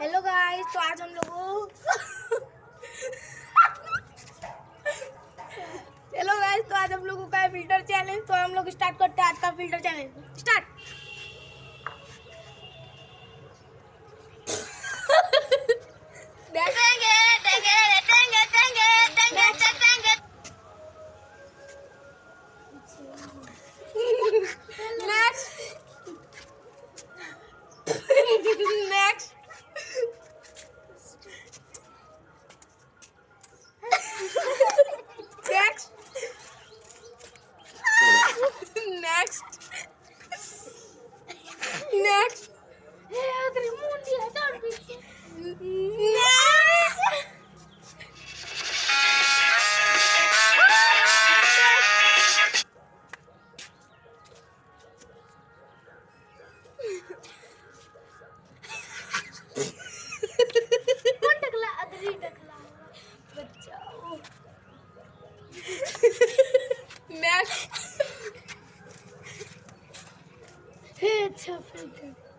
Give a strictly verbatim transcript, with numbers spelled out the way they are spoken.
Hello guys, तो आज हम लोग हेलो गाइस तो आज हम लोगों का है फिल्टर चैलेंज। तो हम लोग स्टार्ट करते हैं आज का फिल्टर चैलेंज। स्टार्ट। देखेंगे देखेंगे देखेंगे देखेंगे देखेंगे next next next next next अच्छा फिल्टर